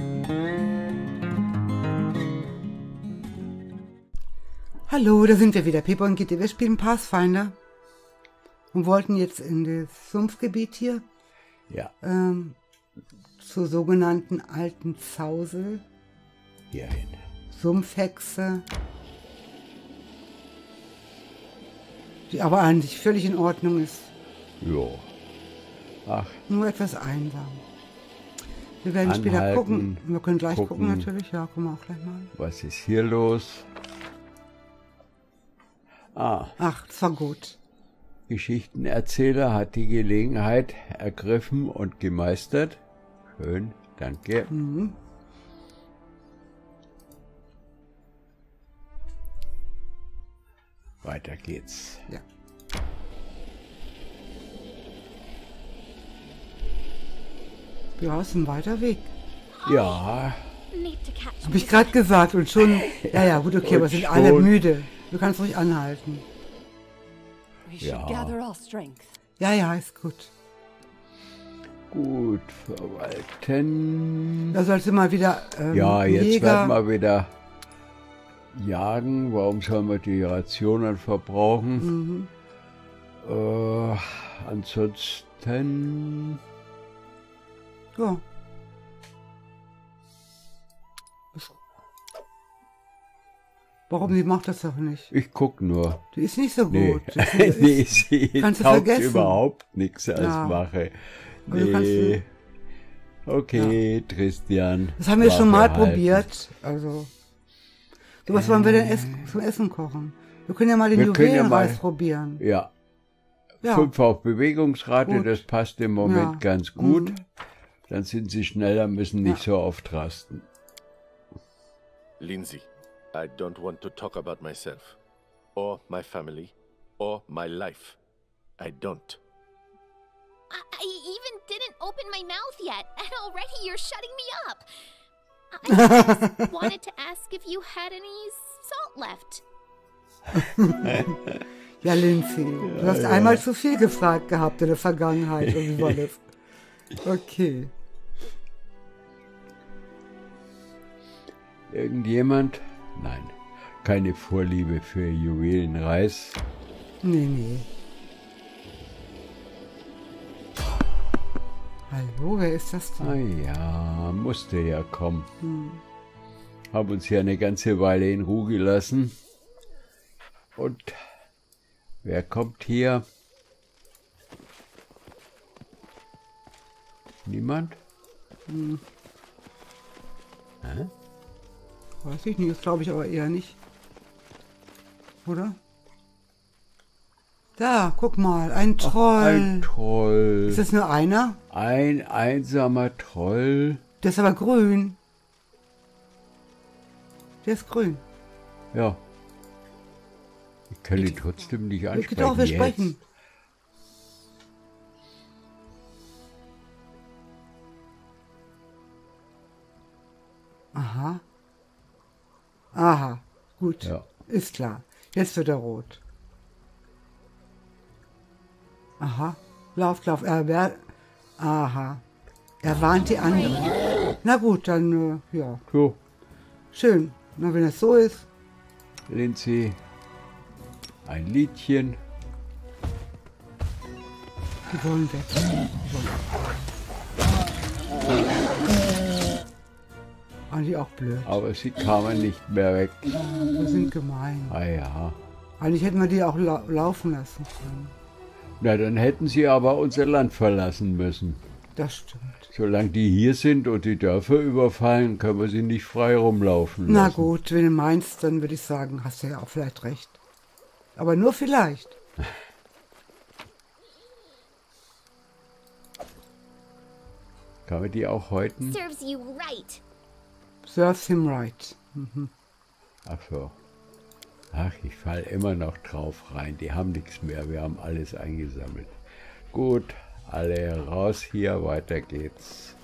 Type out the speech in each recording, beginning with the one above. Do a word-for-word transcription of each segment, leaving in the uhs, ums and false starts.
Hallo, da sind wir wieder. Pepper und Kitty. Wir spielen Pathfinder und wollten jetzt in das Sumpfgebiet hier Ja. ähm, zur sogenannten alten Zausel, Hierhin. Sumpfhexe, die aber eigentlich völlig in Ordnung ist, Jo. Ach, nur etwas einsam. Wir werden später Anhalten, gucken. Wir können gleich gucken, gucken. natürlich. Ja, gucken wir auch gleich mal. was ist hier los? Ah, Ach, das war gut. Geschichtenerzähler hat die Gelegenheit ergriffen und gemeistert. Schön, danke. Mhm. Weiter geht's. Ja. Ja, ist ein weiter Weg. Ja, Habe ich gerade gesagt und schon. Ja, ja, gut, okay, aber Und sind alle schon- müde. Du kannst ruhig anhalten. We should Ja. gather our strength. Ja, ja, ist gut. gut, verwalten. Da sollst du mal wieder. Ähm, Ja, jetzt Jäger. werden wir wieder jagen. Warum sollen wir die Rationen verbrauchen? Mhm. Äh, ansonsten... Ja. Das- Warum, die macht das doch nicht? Ich guck nur. Die ist nicht so Nee, gut. Das ist, nee sie kannst du taugt vergessen. überhaupt nichts als Ja. Mache. Aber du kannst Nee. Okay, Christian. das haben wir schon mal Wache halten. probiert. Also. So, was wollen wir denn essen, zum Essen kochen? Wir können ja mal den Wir können ja Juwelenreis mal- probieren. Ja. Ja. Fünf auf Bewegungsrate, Gut. das passt im Moment Ja. ganz gut. Mhm. Dann sind sie schneller, müssen nicht so oft rasten. Lindsay, I don't want to talk about myself, or my family, or my life. I don't. I, I even didn't open my mouth yet, and already you're shutting me up. I just wanted to ask if you had any salt left. Ja, Lindsay, du hast einmal zu viel gefragt gehabt in der Vergangenheit. Oder wie war das? Okay. Irgendjemand? Nein. Keine Vorliebe für Juwelenreis. Nee, nee. Hallo, wer ist das Ah denn? ja, musste ja kommen. Haben uns ja eine ganze Weile in Ruhe gelassen. Und wer kommt hier? Niemand? Hä? Weiß ich nicht, das glaube ich aber eher nicht. Oder? Da, guck mal, ein Troll. Ein Troll. Ist das nur einer? Ein einsamer Troll. Der ist aber grün. Der ist grün. Ja. Ich kann ihn trotzdem nicht ansprechen. Doch, wir jetzt. sprechen. Aha. Aha. Gut. Ja. Ist klar. Jetzt wird er rot. Aha. Lauf, lauf. Er wer. Aha. Er warnt die anderen. Na gut, dann, äh, ja. So, Schön. Na, wenn es so ist. Lindsay. Ein Liedchen. Die wollen weg. Die wollen weg. Eigentlich auch blöd. Aber sie kamen nicht mehr weg. Wir sind gemein. Ah ja. Eigentlich hätten wir die auch lau laufen lassen können. Na, dann hätten sie aber unser Land verlassen müssen. Das stimmt. Solange die hier sind und die Dörfer überfallen, können wir sie nicht frei rumlaufen lassen. Na gut, wenn du meinst, dann würde ich sagen, hast du ja auch vielleicht recht. Aber nur vielleicht. Kann man die auch häuten? Serves you right. Serves him right. Ach so. Ach, ich falle immer noch drauf rein. Die haben nichts mehr. Wir haben alles eingesammelt. Gut, alle raus hier. Weiter geht's.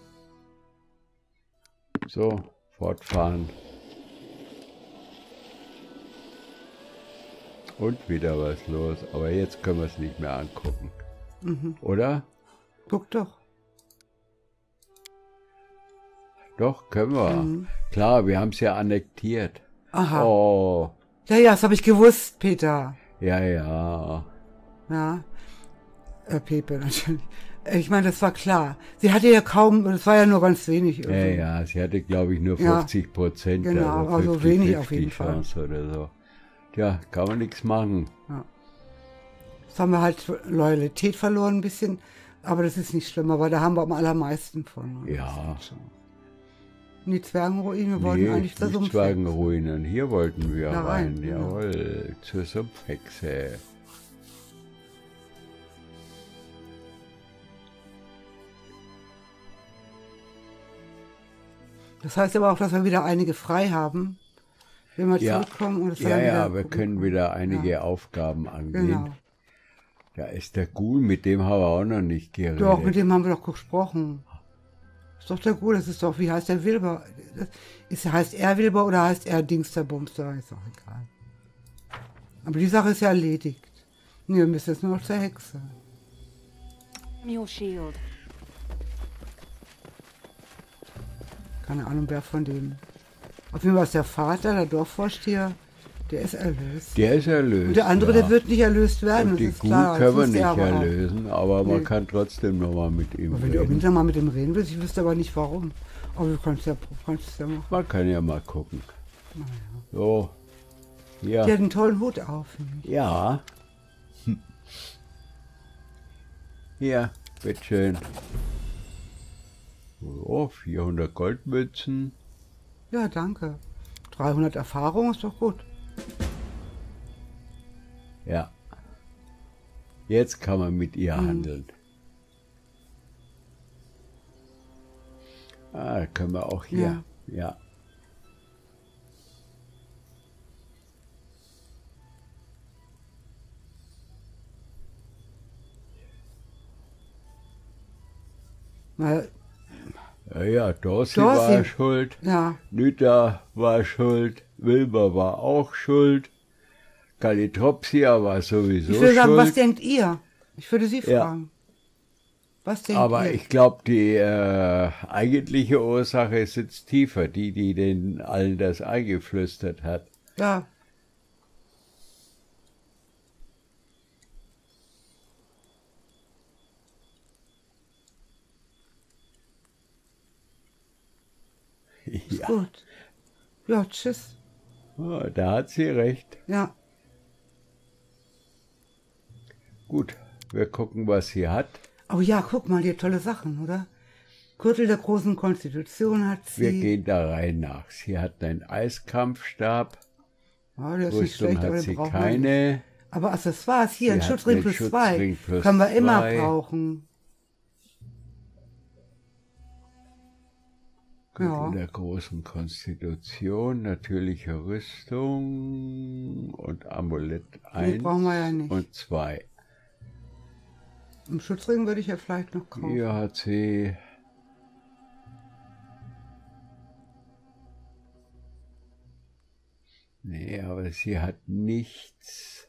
So, fortfahren. Und wieder was los. Aber jetzt können wir es nicht mehr angucken. Mhm. Oder? Guck doch. Doch, können wir. Mhm. Klar, wir haben es ja annektiert. Aha. Oh. Ja, ja, das habe ich gewusst, Peter. Ja, ja. Ja. Äh, Pepe, natürlich. Ich meine, das war klar. Sie hatte ja kaum, das war ja nur ganz wenig. Ja, ja, sie hatte, glaube ich, nur fünfzig Prozent. Ja, genau, also, also wenig auf jeden Chance Fall. Oder so. Tja, kann man nichts machen. Ja. Jetzt haben wir halt Loyalität verloren ein bisschen, aber das ist nicht schlimm, aber da haben wir am allermeisten von. Ja. Und die Zwergenruinen, wir wollten nee, eigentlich zur Sumpfhexe. Zwergenruinen, hier wollten wir da rein. rein, jawohl, ja. Zur Sumpfhexe. Das heißt aber auch, dass wir wieder einige frei haben, wenn wir ja. zurückkommen. Und das ja, ja, wir gucken. können wieder einige ja. Aufgaben angehen. Genau. Da ist der Ghoul, mit dem haben wir auch noch nicht geredet. Doch, mit dem haben wir doch gesprochen. Ist doch der Ghoul, das ist doch, wie heißt der Wilber? Ist, heißt er Wilber oder heißt er Dings der Bumster? Ist doch egal. Aber die Sache ist ja erledigt. Nee, wir müssen jetzt nur noch zur Hexe. Your shield. Keine Ahnung, wer von denen. Auf jeden Fall ist der Vater, der Dorfvorsteher, der ist erlöst. Der ist erlöst. Und der andere, ja. der wird nicht erlöst werden. Und die das ist Ghoul klar. können wir Das nicht aber erlösen, aber nee. man kann trotzdem nochmal mit ihm aber wenn du reden. im Winter mal mit ihm reden willst, ich wüsste aber nicht warum. Aber du kannst ja, kannst es ja machen. Man kann ja mal gucken. Naja. So. Ja. Die hat einen tollen Hut auf, finde ich. Ja. Hm. Hier, bitteschön. So, vierhundert Goldmünzen. Ja, danke. dreihundert Erfahrung ist doch gut. Ja. Jetzt kann man mit ihr hm. handeln. Ah, können wir auch hier. Ja. ja. Na, Ja, ja, Dorsey, Dorsey. war schuld, ja. Nyta war schuld, Wilbur war auch schuld, Kalitropsia war sowieso Ich würde sagen, schuld. was denkt ihr? Ich würde Sie Ja. fragen. Was denkt Aber ihr? ich glaube, die äh, eigentliche Ursache sitzt tiefer, die, die den allen das eingeflüstert hat. Ja. Ist Ja, gut. Ja, tschüss. oh, da hat sie recht. Ja. Gut, wir gucken, was sie hat. Oh ja, guck mal, die hat tolle Sachen, oder? Gürtel der großen Konstitution hat sie. Wir gehen da rein nach. Sie hat einen Eiskampfstab. Ja, der ist nicht Rüstung schlecht, aber hat den sie brauchen wir nicht. keine. Aber Accessoires hier, Sie ein hat Schutzring einen plus zwei. Schutzring plus Können wir immer zwei. brauchen. Ja. In der großen Konstitution, natürliche Rüstung und Amulett Nee, eins brauchen wir ja nicht. und zwei. Im Schutzring würde ich ja vielleicht noch kaufen. Hier hat sie Nee, aber sie hat nichts.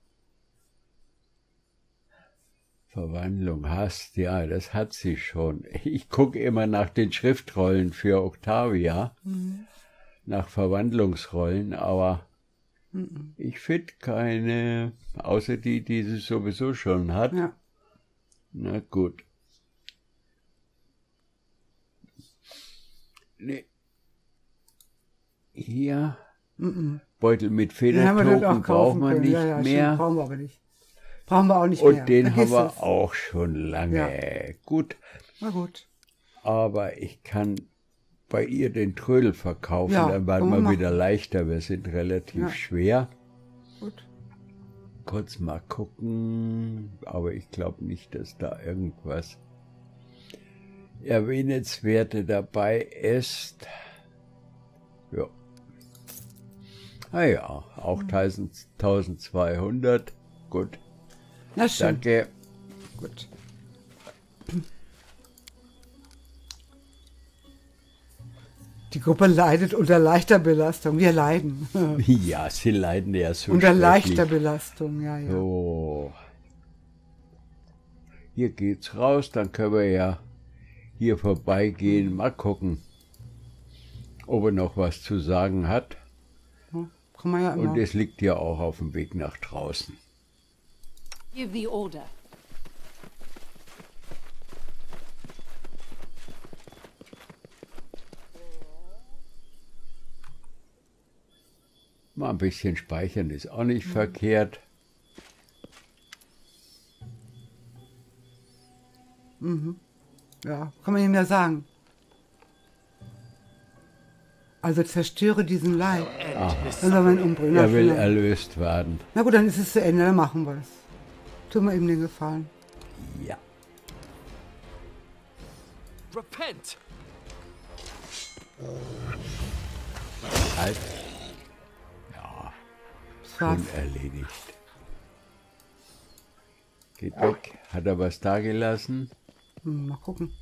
Verwandlung hast, ja, das hat sie schon. Ich gucke immer nach den Schriftrollen für Octavia, mhm. nach Verwandlungsrollen, aber mhm. ich finde keine, außer die, die sie sowieso schon hat. Ja. Na gut. Nee. Hier, mhm. Beutel mit Federtoken brauchen wir nicht ja, ja, mehr. Stimmt, brauchen wir aber nicht. Brauchen wir auch nicht Und mehr. den Vergiss haben wir es. auch schon lange. Ja. Gut. Na gut. Aber ich kann bei ihr den Trödel verkaufen, Ja, dann werden können wir wir machen. wieder leichter. Wir sind relativ Ja. schwer. Gut. Kurz mal gucken. Aber ich glaube nicht, dass da irgendwas Erwähnenswerte dabei ist. Ja. Ah ja, auch eintausendzweihundert. Gut. Na schön. Danke. Gut. Die Gruppe leidet unter leichter Belastung. Wir leiden. Ja, sie leiden ja so Unter schrecklich. leichter Belastung, ja, ja. So. Hier geht's raus, dann können wir ja hier vorbeigehen. Mal gucken, ob er noch was zu sagen hat. Ja, kann man ja immer. Und es liegt ja auch auf dem Weg nach draußen. Give the order. Mal ein bisschen speichern ist auch nicht verkehrt. Ja, kann man ihm ja sagen. Also zerstöre diesen Leib. Dann soll man ihn umbringen. Na, Er will schnell. erlöst werden. Na gut, dann ist es zu Ende, dann machen wir es. Tun wir ihm den Gefallen. Ja. Repent! Halt. Das war's. Schon erledigt. Geht weg. Hat er was da gelassen? Hm, mal gucken.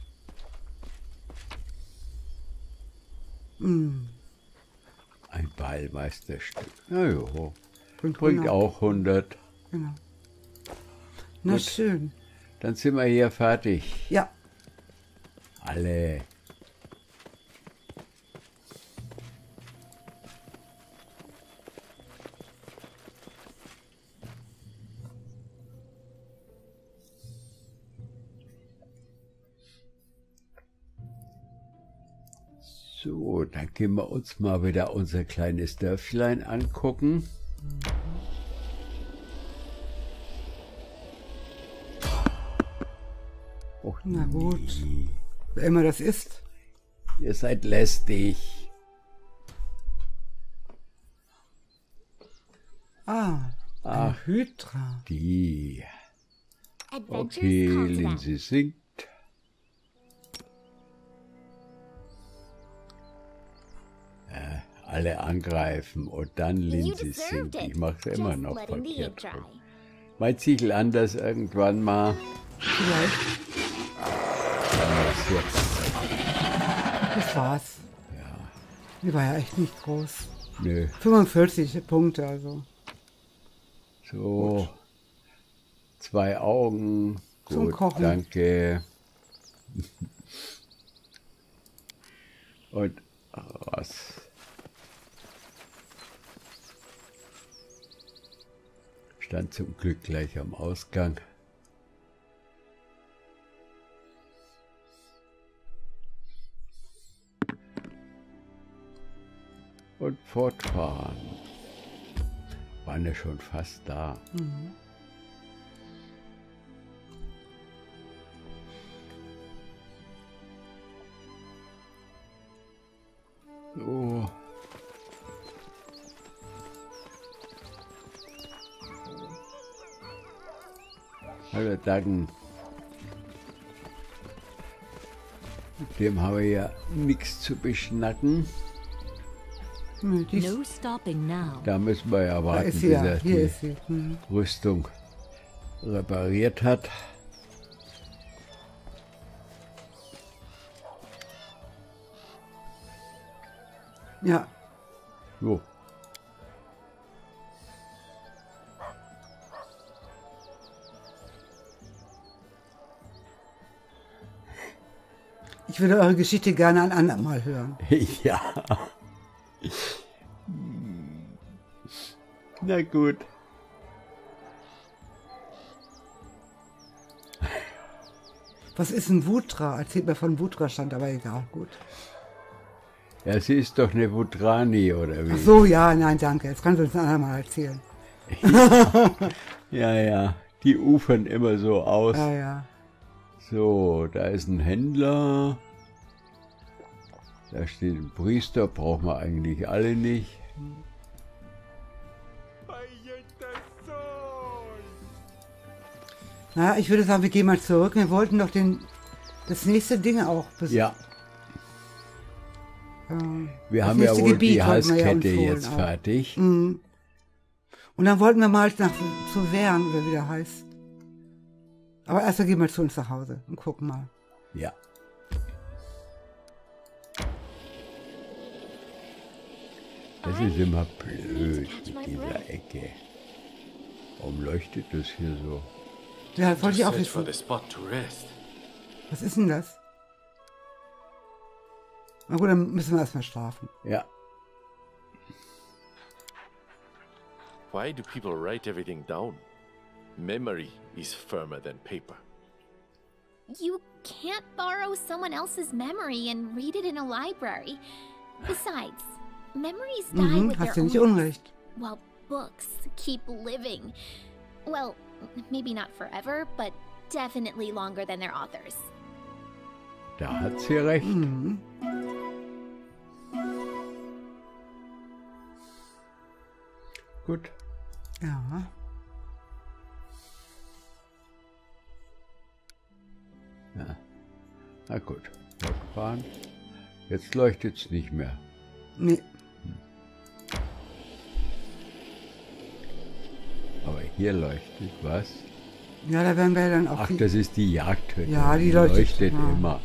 Hm, Ein Ballmeisterstück. Na jo. bringt Bringt hundert. auch hundert. Genau. Na Gut. schön. Dann sind wir hier fertig. Ja, Alle. So, dann gehen wir uns mal wieder unser kleines Dörflein angucken. Och, na gut. nee. Wer immer das ist. Ihr seid lästig. Ah, Ach, ein Hydra. die. Adventures Okay, called them. Lindsay singt. Äh, alle angreifen und dann You Lindsay deserved singt. it. Ich mach's immer Just noch letting the ink verkehrt. dry. rum. Mein Ziegel anders irgendwann mal. Vielleicht. Was jetzt? Das war's. Ja, Die war ja echt nicht groß. nö. fünfundvierzig Punkte, also. So. Zwei Augen. Zum Gut, Kochen. danke. Und was? Stand zum Glück gleich am Ausgang. Und fortfahren. Waren ja schon fast da. So. Hallo Daggen. Mit dem haben wir ja nichts zu beschnacken. Hm, die ist, No stopping now. Da müssen wir ja da warten, ist bis sie ja. er Hier die ist sie. Hm. Rüstung repariert hat. Ja, Jo. ich würde eure Geschichte gerne ein andermal hören. Ja. Na gut. Was ist ein Wutra? Erzählt mir von Wutra, stand aber egal. Gut. Ja, sie ist doch eine Wutrani, oder wie? Ach so, ja, nein, danke. Jetzt kannst du uns ein andermal erzählen. Ja, ja. Die ufern immer so aus. Ja, ja. So, da ist ein Händler. Da steht ein Priester, brauchen wir eigentlich alle nicht. Na, ich würde sagen, wir gehen mal zurück. Wir wollten doch den, das nächste Ding auch besuchen. Ja, Ähm, wir das haben ja nächste wohl Gebiet die wollten wir ja Halskette uns holen jetzt auch. fertig. Mhm. Und dann wollten wir mal nach zu Wern, oder wie der heißt. Aber erst gehen wir zu uns nach Hause und gucken mal. Ja. Das ist immer blöd mit dieser Ecke. Warum leuchtet das hier so? Ja, das wollte ich auch Search for wissen. the spot to rest. Was ist denn das? Na gut, dann müssen wir erstmal schlafen. Ja, Why do people write everything down? Memory is firmer than paper. You can't borrow someone else's memory and read it in a library. Besides, memories die Mhm, with hast du their nicht own unrecht. while books keep living. Well, maybe not forever, but definitely longer than their authors. da hat sie recht. Mhm. Gut. Ja. Ja. Na gut, wegfahren. Jetzt leuchtet es nicht mehr. Nee. Aber hier leuchtet was. Ja, da werden wir dann auch... Ach, die- das ist die Jagdhütte. Ja, die leuchtet, ja. immer.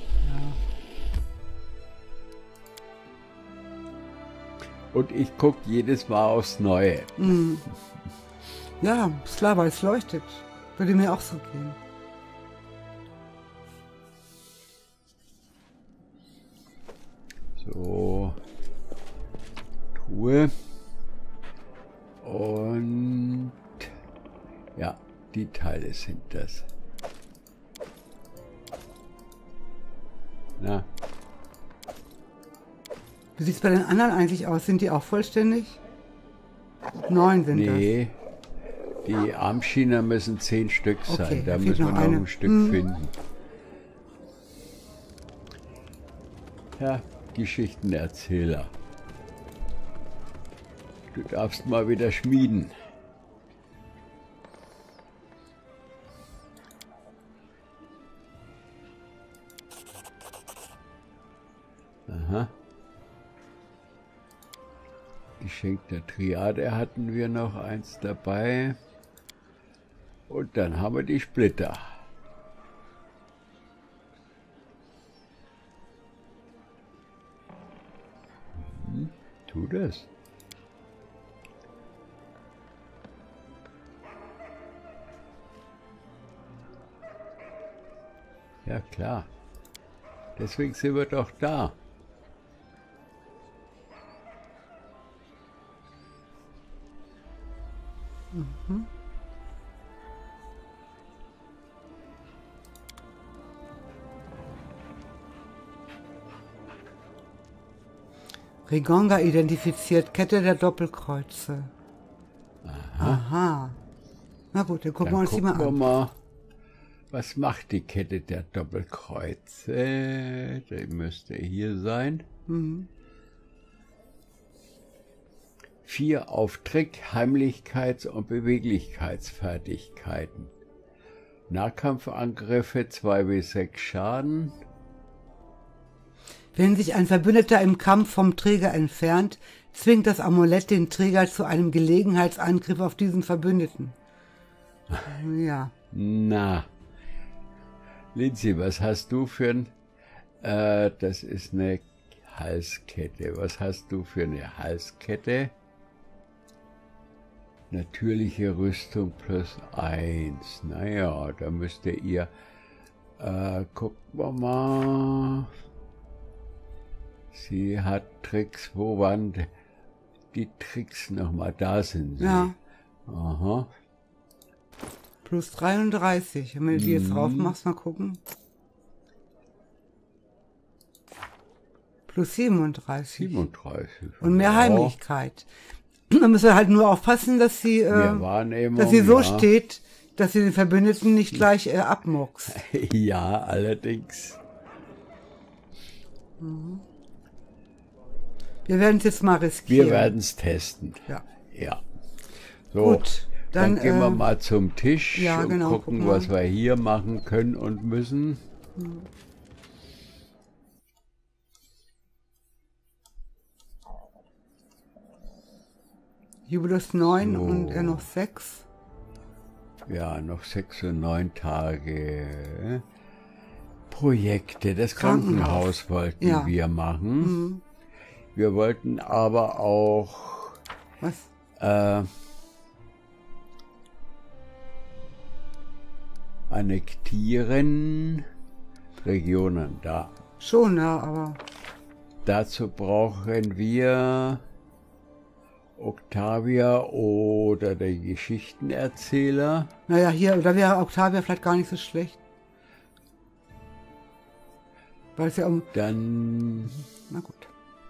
Und ich gucke jedes Mal aufs Neue. Mhm. Ja, ist klar, weil es leuchtet. Würde mir auch so gehen. So. Truhe. Und ja, die Teile sind das. Na, Wie sieht es bei den anderen eigentlich aus? Sind die auch vollständig? Neun sind nee. Die Armschienen müssen zehn Stück sein. Okay, da da fehlt müssen wir noch noch eine. ein Stück Hm. finden. Ja, Geschichtenerzähler. Du darfst mal wieder schmieden. Aha. Geschenk der Triade hatten wir noch eins dabei. Und dann haben wir die Splitter. Hm, tu das. Ja klar. Deswegen sind wir doch da. Rigonga identifiziert, Kette der Doppelkreuze. Aha. Aha. Na gut, dann gucken Dann wir uns die mal gucken wir an. mal, was macht die Kette der Doppelkreuze? Die müsste hier sein. Mhm. Vier auf Trick, Heimlichkeits- und Beweglichkeitsfertigkeiten. Nahkampfangriffe zwei bis sechs Schaden. Wenn sich ein Verbündeter im Kampf vom Träger entfernt, zwingt das Amulett den Träger zu einem Gelegenheitsangriff auf diesen Verbündeten. Ja. Na, Lindsay, was hast du für ein... Äh, das ist eine Halskette. Was hast du für eine Halskette? Natürliche Rüstung plus eins. Naja, da müsst ihr ihr... Äh, gucken wir mal... Sie hat Tricks, wo waren die Tricks nochmal? Da sind sie. Ja. Aha. Plus dreiunddreißig. Wenn du die jetzt Mhm. drauf machst, mal gucken. Plus siebenunddreißig. siebenunddreißig. Und mehr Ja. Heimlichkeit. Man muss halt nur aufpassen, dass sie, äh, Wir waren eben dass sie so ja. steht, dass sie den Verbündeten nicht gleich äh, abmuckst. Ja, allerdings. Wir werden es jetzt mal riskieren. Wir werden es testen. Ja. Ja. So, Gut, dann, dann, gehen wir äh, mal zum Tisch ja, und genau, gucken, gucken wir. was wir hier machen können und müssen. Jubilus neun So. und er noch sechs. Ja, noch sechs und neun Tage. Projekte. Das Krankenhaus. Krankenhaus wollten Ja. wir machen. Wir wollten aber auch Was? äh, annektieren Regionen da. Schon, ja, aber... Dazu brauchen wir Octavia oder den Geschichtenerzähler. Naja, hier, da wäre Octavia vielleicht gar nicht so schlecht. Weil es ja um... Dann Na gut.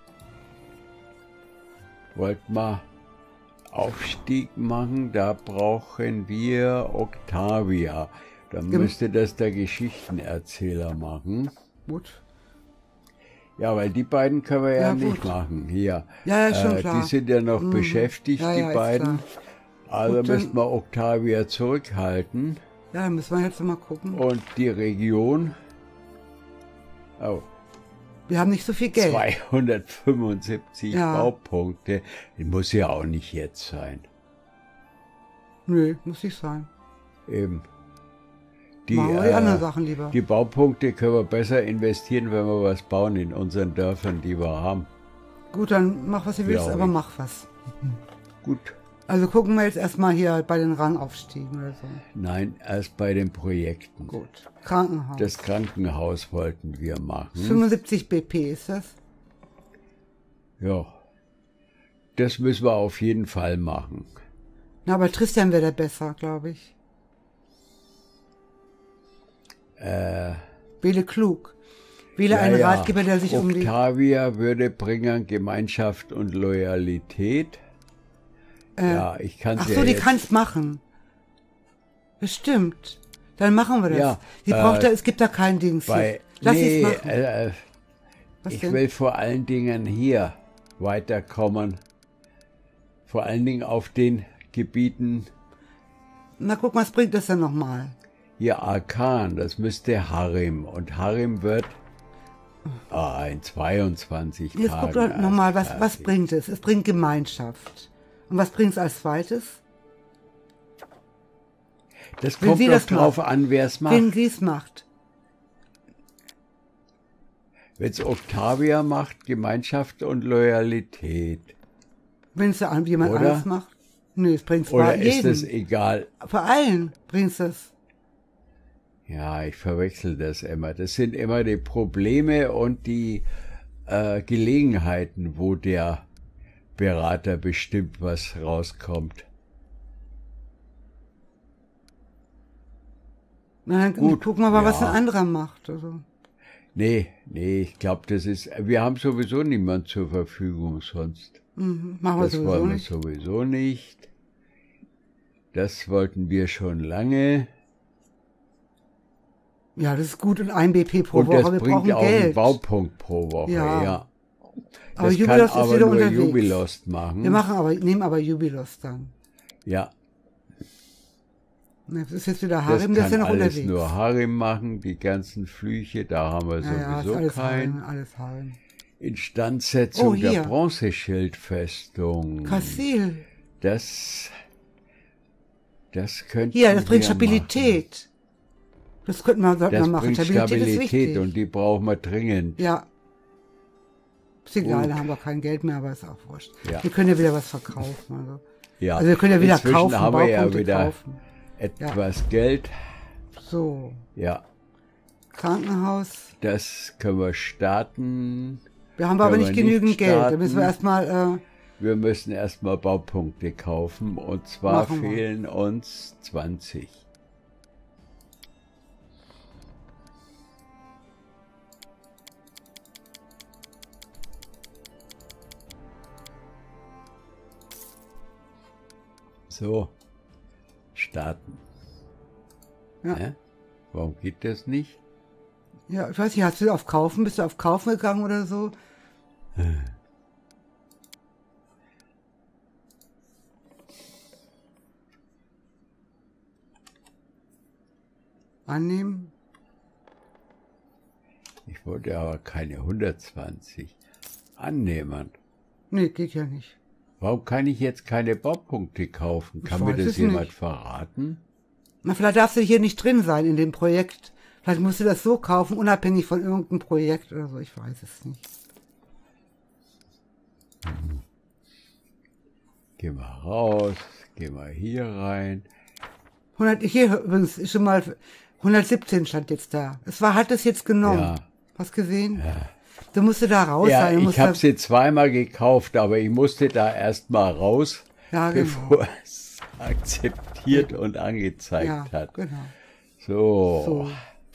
wollten wir Aufstieg machen, da brauchen wir Octavia. Dann Gem- müsste das der Geschichtenerzähler machen. Gut. Ja, weil die beiden können wir ja, Ja, nicht gut. machen. Hier. Ja, ja, schon äh, klar. Die sind ja noch Mhm. beschäftigt, Ja, die ja, ist beiden. klar. Also Gut, dann- müssen wir Octavia zurückhalten. Ja, dann müssen wir jetzt mal gucken. Und die Region. Oh, Wir haben nicht so viel Geld. zweihundertfünfundsiebzig Ja. Baupunkte. Die muss ja auch nicht jetzt sein. Nö, muss nicht sein. Eben. Die, Machen wir die äh, anderen Sachen lieber. die Baupunkte können wir besser investieren, wenn wir was bauen in unseren Dörfern, die wir haben. Gut, dann mach, was du willst, Glaub aber ich. mach was. Gut. Also gucken wir jetzt erstmal hier bei den Rangaufstiegen oder so. Nein, erst bei den Projekten. Gut. Krankenhaus. Das Krankenhaus wollten wir machen. fünfundsiebzig B P ist das? Ja. Das müssen wir auf jeden Fall machen. Na, aber Tristan wäre der besser, glaube ich. Äh, Wähle klug. Wähle ja, einen ja. Ratgeber, der sich um die... Octavia würde bringen Gemeinschaft und Loyalität. Äh, ja, ich kann Ach ja so, die jetzt- kannst machen. Bestimmt. Dann machen wir das. Ja, Sie äh, braucht da, es gibt da kein Dings. Bei, hier. Lass nee, es machen. äh, Was ich denn? will vor allen Dingen hier weiterkommen. Vor allen Dingen auf den Gebieten Na guck, was bringt das denn nochmal? hier Arkan, das müsste Harim. Und Harim wird ah, in zweiundzwanzig Jetzt Tagen. guck doch erst nochmal, was, was fertig. bringt es? Es bringt Gemeinschaft. Und was bringt es als zweites? Das Wenn kommt sie doch das drauf macht. an, wer es Wenn macht. sie es macht. Wenn es Octavia macht, Gemeinschaft und Loyalität. Wenn es an jemand Oder? anderes macht. Nö, es bringt Oder zwar ist jeden. es egal? Vor allen bringt es. Ja, ich verwechsel das immer. Das sind immer die Probleme und die äh, Gelegenheiten, wo der Berater bestimmt, was rauskommt. Na, dann Gut, gucken wir mal, was ein ja. anderer macht. Also. Nee, nee, ich glaube, das ist, wir haben sowieso niemand zur Verfügung sonst. Mhm, machen wir Das sowieso wollen wir nicht. sowieso nicht. Das wollten wir schon lange. Ja, das ist gut. Und ein B P pro Und Woche. das Wir bringt brauchen auch einen Geld. Baupunkt pro Woche, Ja. ja. Aber Das Jubilos kann ist aber wieder nur unterwegs. Jubilost machen. Wir machen aber, nehmen aber Jubilos dann. Ja, Das ist jetzt wieder das Harim, der ist ja kann noch alles unterwegs. nur Harim machen. Die ganzen Flüche, da haben wir ja, ja, ist sowieso alles keinen. Harim, alles Harim. Instandsetzung Oh, hier. der Bronzeschildfestung. Kassil. Das, das könnte Hier, das bringt wir Stabilität. Das könnten wir, sollten Machen. Das wir machen. bringt Stabilität, ist Stabilität wichtig. und die brauchen wir dringend. Ja. Ist egal, Gut. da haben wir kein Geld mehr, aber ist auch wurscht. Ja. Wir können ja wieder was verkaufen. Also, Ja. also wir können ja wieder Inzwischen kaufen, haben wir ja Baupunkte wieder kaufen. etwas Geld. So, Ja, Krankenhaus. das können wir starten. Wir haben aber Können nicht wir genügend nicht Geld. Da starten. müssen wir erstmal, äh, Wir müssen erstmal Baupunkte kaufen und zwar Machen wir. fehlen uns zwanzig. So, starten. ja. Hä? Warum geht das nicht? Ja, ich weiß nicht, hast du auf Kaufen, bist du auf Kaufen gegangen oder so? Annehmen? Ich wollte aber keine hundertzwanzig annehmen. Nee, geht ja nicht. Warum kann ich jetzt keine Baupunkte kaufen? Kann Ich mir weiß das es jemand nicht. verraten? Na, vielleicht darfst du hier nicht drin sein in dem Projekt. Vielleicht musst du das so kaufen, unabhängig von irgendeinem Projekt oder so. Ich weiß es nicht. Gehen wir raus, gehen wir hier rein. hundert, hier übrigens ist schon mal hundertsiebzehn stand jetzt da. Es war, hat es jetzt genommen. Ja. Hast gesehen? Ja. Du musst da raus ja, sein. Du ich musst habe da sie zweimal gekauft, aber ich musste da erst mal raus, ja, genau. bevor es akzeptiert und angezeigt ja, hat. Genau. So. so.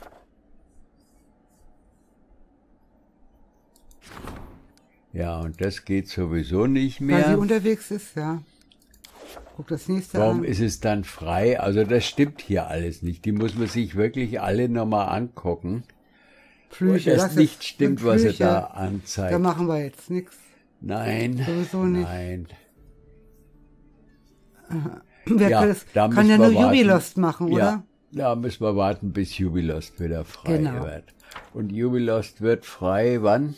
Ja, und das geht sowieso nicht Weil mehr. sie unterwegs ist, ja. Guck das nächste Warum an. ist es dann frei? Also das stimmt hier alles nicht. Die muss man sich wirklich alle nochmal angucken. Flüche, das, das nicht ist, stimmt, Flüche. was er da anzeigt. Da machen wir jetzt nichts. Nein, Sowieso nicht. nein. Wer Ja, kann, das, da kann ja müssen nur wir warten. Jubilost machen, oder? Ja, da müssen wir warten, bis Jubilost wieder frei Genau. wird. Und Jubilost wird frei wann?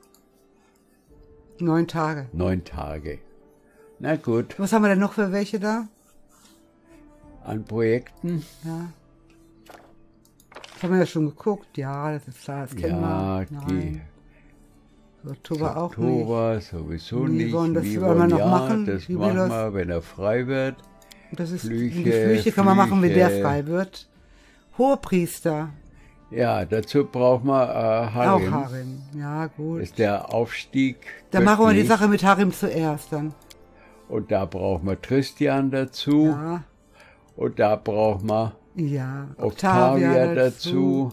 Neun Tage. Neun Tage. Na gut, Was haben wir denn noch für welche da? an Projekten. Ja. Das haben wir ja schon geguckt. Ja, das ist klar, das kennen Ja, wir. die Nein. Oktober auch nicht. Oktober sowieso nicht. Nivon, das Nivon, wollen wir noch ja, machen. das Jubilos. machen wir, wenn er frei wird. Das ist, Flüche, die Flüche kann man machen, wenn der Flüche. frei wird. Hohepriester. Ja, dazu braucht man äh, Harim. Auch Harim. Ja, gut. Das ist der Aufstieg. Dann machen wir die göttlich. Sache mit Harim zuerst dann. Und da braucht man Tristian dazu. Ja, Und da braucht man ja. Octavia dazu.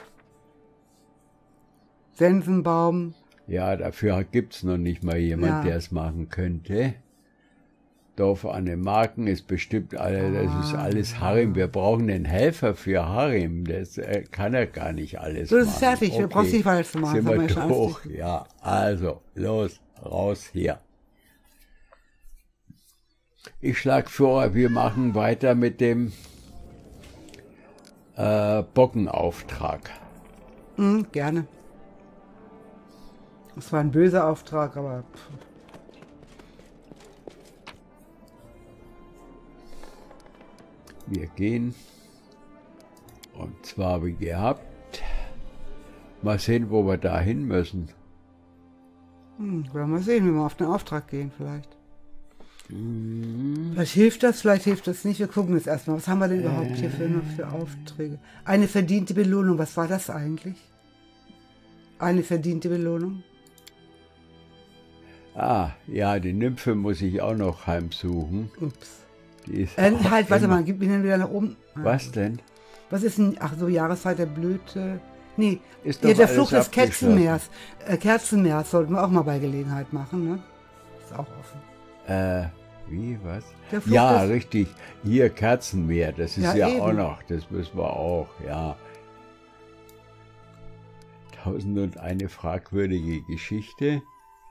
Sensenbaum. Ja, dafür gibt es noch nicht mal jemand, Ja. der es machen könnte. Dorf an den Marken ist bestimmt alle, das ist Ah, alles Harim. Wir brauchen einen Helfer für Harim. Das äh, kann er gar nicht alles So, das machen. ist fertig. Wir brauchen nicht weiter zu machen. Sind Das haben wir wir schon alles durch. Ja, also, los, raus hier. Ich schlage vor, wir machen weiter mit dem äh, Bockenauftrag. Mhm, gerne. Das war ein böser Auftrag, aber pff. Wir gehen, und zwar wie gehabt, mal sehen, wo wir da hin müssen. Hm, werden wir sehen, wenn wir auf den Auftrag gehen vielleicht. Vielleicht hilft das, vielleicht hilft das nicht. Wir gucken jetzt erstmal. Was haben wir denn überhaupt hier für, noch für Aufträge? Eine verdiente Belohnung. Was war das eigentlich? Eine verdiente Belohnung? Ah, ja, die Nymphe muss ich auch noch heimsuchen. Ups. Die ist Äh, auch halt, warte immer- mal, gib mir dann wieder nach oben. Ah, Was denn? Was ist denn, ach so, Jahreszeit der Blüte? Nee, Ist ja, doch der alles Fluch des abgeschlossen. Kerzenmeers. Äh, Kerzenmeers sollten wir auch mal bei Gelegenheit machen, ne? Ist auch offen. Äh, wie, was? Der Fluch Ja, des- richtig. Hier Kerzenmeer, das ist Ja, ja, eben. auch noch, das müssen wir auch, ja. Tausend und eine fragwürdige Geschichte.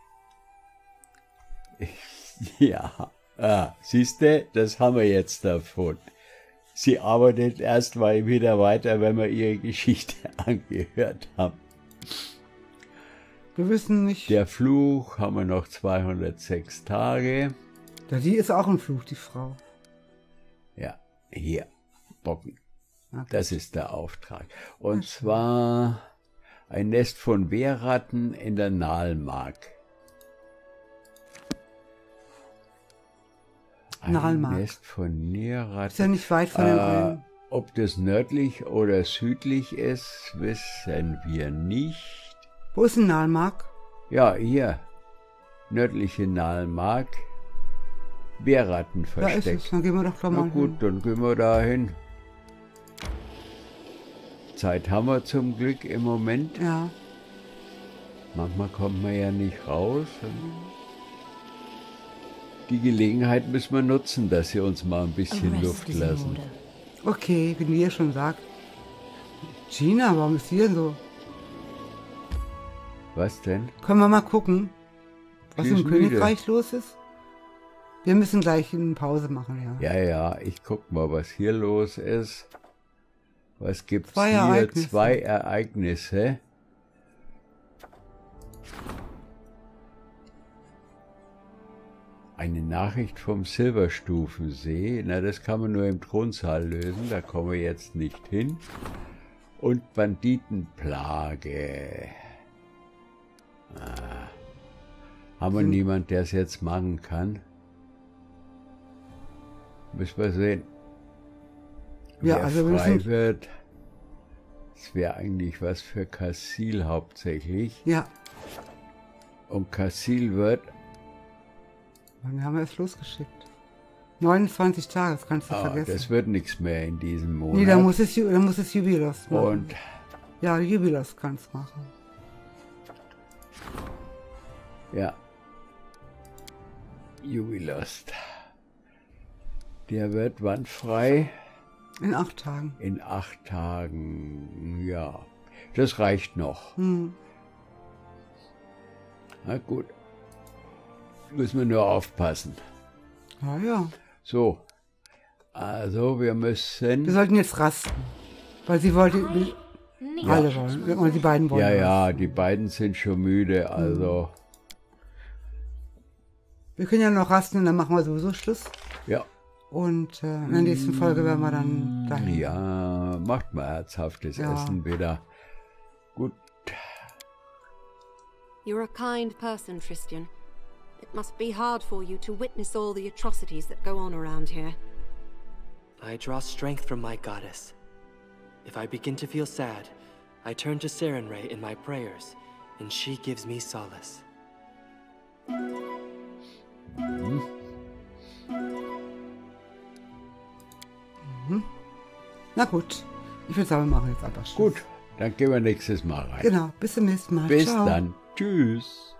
Ja, ah, siehste, das haben wir jetzt davon. Sie arbeitet erst mal wieder weiter, wenn wir ihre Geschichte angehört haben. Wir wissen nicht. Der Fluch haben wir noch zweihundertsechs Tage. Ja, die ist auch ein Fluch, die Frau. Ja, hier, Bocken. Okay. Das ist der Auftrag. Und zwar ein Nest von Wehrratten in der Nalmark. Ein Nalmark. Nest von Wehrratten. Ist ja nicht weit von den Äh, einen. ob das nördlich oder südlich ist, wissen wir nicht. Wo ist ein Nalmark? Ja, hier. Nördliche Nalmark. Wehrratten Da ist versteckt. es. Dann gehen wir doch da Na mal gut, hin. dann gehen wir da hin. Zeit haben wir zum Glück im Moment. Ja. Manchmal kommt man ja nicht raus. Die Gelegenheit müssen wir nutzen, dass sie uns mal ein bisschen Arrest Luft is in lassen. order. Okay, wenn ihr schon sagt. Gina, warum ist die denn so? Was denn? Können wir mal gucken, was Sie im ist müde. Königreich los ist? Wir müssen gleich eine Pause machen, ja. Ja, ja, ich guck mal, was hier los ist. Was gibt's Zwei hier? Ereignisse. Zwei Ereignisse. Eine Nachricht vom Silberstufensee. Na, das kann man nur im Thronsaal lösen. Da kommen wir jetzt nicht hin. Und Banditenplage. Ah. Haben wir niemand, der es jetzt machen kann? Müssen wir sehen. Ja, Wer also wir frei müssen- wird. Das wäre eigentlich was für Kassil hauptsächlich. Ja, Und Kassil wird... wann haben wir es losgeschickt? neunundzwanzig Tage, das kannst du Ah, vergessen. das wird nichts mehr in diesem Monat. Nee, da muss es, Ju- da muss es Jubilos machen. Und Ja, Jubilos kann es machen. ja, Jubilost. Der wird wann frei? In acht Tagen. In acht Tagen. Ja, das reicht noch. Hm. Na gut. Müssen wir nur aufpassen. Ja, ja. So, also wir Wir müssen... sollten jetzt rasten. Weil sie wollte... Nee. Alle wollen. Oder die beiden wollen. Ja, ja, rasten. die beiden sind schon müde, also... Wir können ja noch rasten und dann machen wir sowieso Schluss. Ja, Und äh, in der nächsten Folge werden wir dann dahin. ja, macht mal herzhaftes Ja. Essen wieder. Gut, You're a kind person, Tristian. It must be hard for you to witness all the atrocities that go on around here. I draw strength from my goddess. If I begin to feel sad, I turn to Sarenrae in my prayers, and she gives me solace. Na gut. Ich würde sagen, wir machen jetzt einfach Schluss. gut, dann gehen wir nächstes Mal rein. Genau. Bis zum nächsten Mal. Bis Ciao. dann. Tschüss.